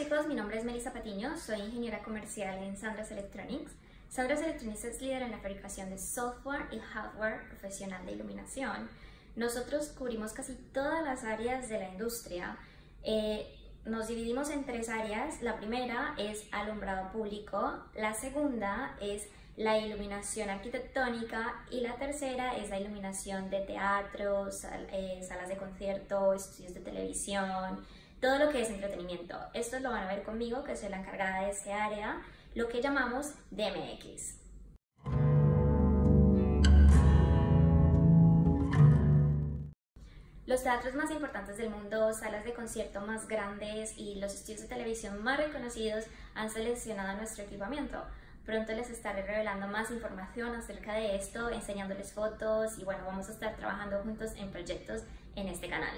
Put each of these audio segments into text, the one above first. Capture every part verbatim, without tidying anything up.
chicos, mi nombre es Melissa Patiño, soy ingeniera comercial en Sandras Electronics. Sandras Electronics es líder en la fabricación de software y hardware profesional de iluminación. Nosotros cubrimos casi todas las áreas de la industria. Eh, nos dividimos en tres áreas. La primera es alumbrado público, la segunda es la iluminación arquitectónica y la tercera es la iluminación de teatros, sal, eh, salas de concierto, estudios de televisión, todo lo que es entretenimiento. Esto lo van a ver conmigo, que soy la encargada de ese área, lo que llamamos D M X. Los teatros más importantes del mundo, salas de concierto más grandes y los estudios de televisión más reconocidos han seleccionado nuestro equipamiento. Pronto les estaré revelando más información acerca de esto, enseñándoles fotos y bueno, vamos a estar trabajando juntos en proyectos en este canal.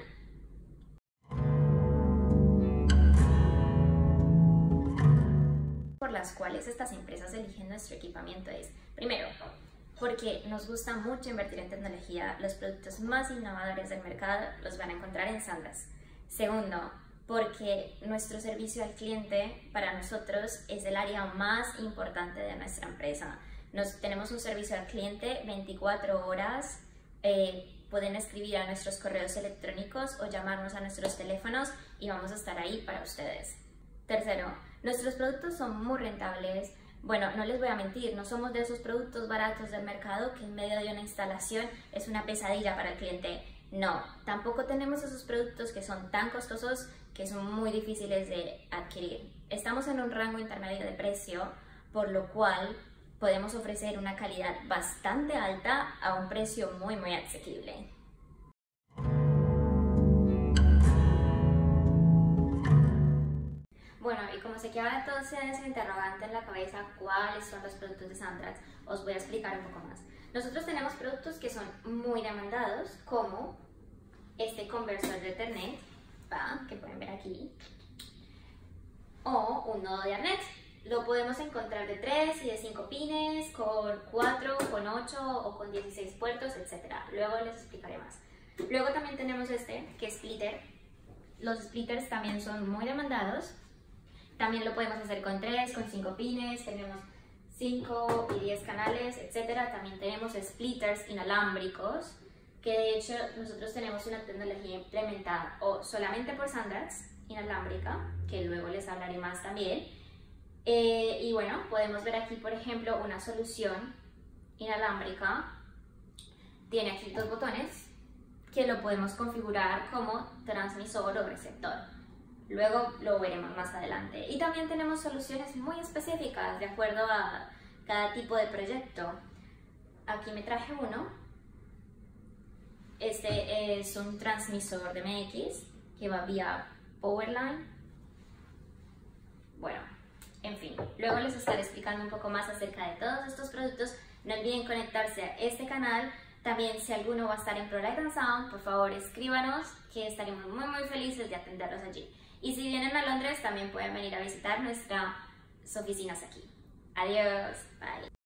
Por las cuales estas empresas eligen nuestro equipamiento es, primero, porque nos gusta mucho invertir en tecnología. Los productos más innovadores del mercado los van a encontrar en Sandras. Segundo, porque nuestro servicio al cliente para nosotros es el área más importante de nuestra empresa. Nos, tenemos un servicio al cliente veinticuatro horas, eh, pueden escribir a nuestros correos electrónicos o llamarnos a nuestros teléfonos y vamos a estar ahí para ustedes. Tercero, nuestros productos son muy rentables. Bueno, no les voy a mentir, no somos de esos productos baratos del mercado que en medio de una instalación es una pesadilla para el cliente. No, tampoco tenemos esos productos que son tan costosos que son muy difíciles de adquirir. Estamos en un rango intermedio de precio, por lo cual podemos ofrecer una calidad bastante alta a un precio muy muy asequible. Bueno, y como sé que ahora todos tienen ese interrogante en la cabeza, ¿cuáles son los productos de Sandras? Os voy a explicar un poco más. Nosotros tenemos productos que son muy demandados, como este conversor de Ethernet, ¿va? Que pueden ver aquí, o un nodo de Ethernet. Lo podemos encontrar de tres y de cinco pines, con cuatro, con ocho o con dieciséis puertos, etcétera. Luego les explicaré más. Luego también tenemos este, que es splitter. Los splitters también son muy demandados. También lo podemos hacer con tres, con cinco pines, tenemos cinco y diez canales, etcétera. También tenemos splitters inalámbricos, que de hecho nosotros tenemos una tecnología implementada o solamente por Sandras, inalámbrica, que luego les hablaré más también. Eh, y bueno, podemos ver aquí, por ejemplo, una solución inalámbrica. Tiene aquí dos botones que lo podemos configurar como transmisor o receptor. Luego lo veremos más adelante. Y también tenemos soluciones muy específicas de acuerdo a cada tipo de proyecto. Aquí me traje uno. Este es un transmisor de M X que va vía Powerline. Bueno, en fin. Luego les estaré explicando un poco más acerca de todos estos productos. No olviden conectarse a este canal. También si alguno va a estar en ProLight and Sound, por favor escríbanos, que estaremos muy muy felices de atenderlos allí. Y si vienen a Londres, también pueden venir a visitar nuestras oficinas aquí. Adiós, bye.